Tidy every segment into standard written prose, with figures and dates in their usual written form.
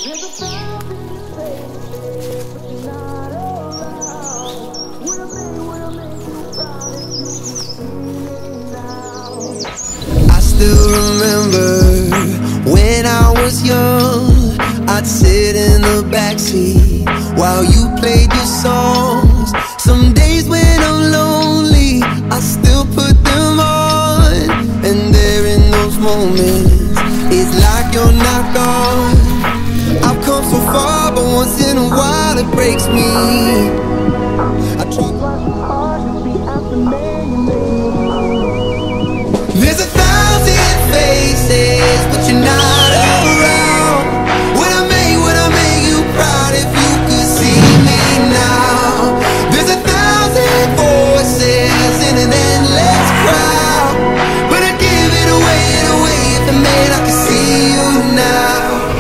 I still remember when I was young, I'd sit in the backseat while you played your songs. Some days when I'm lonely, I still put them on. And there in those moments, it's like you're not gone. I've come so far, but once in a while it breaks me. I try so hard to be out the man you made. There's 1,000 faces, but you're not around. Would I make you proud if you could see me now? There's 1,000 voices in an endless crowd, but I'd give it away if I made I could see you now.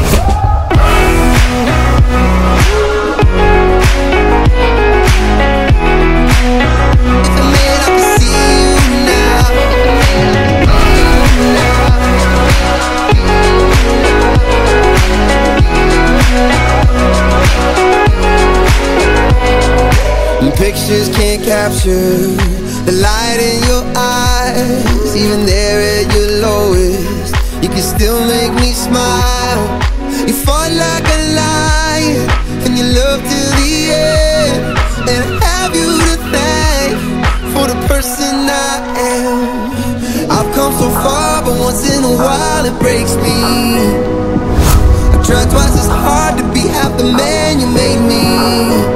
Pictures can't capture the light in your eyes. Even there at your lowest, you can still make me smile. You fought like a lion and you loved till the end. And I have you to thank for the person I am. I've come so far, but once in a while it breaks me. I tried twice as hard to be half the man you made me.